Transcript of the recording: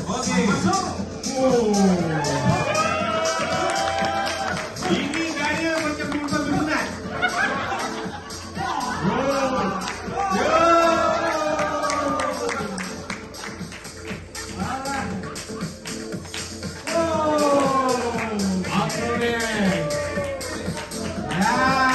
Okey. Masuk. Oh. Ini gaya macam bukan bersunat. Oh. Apa ni? Ya.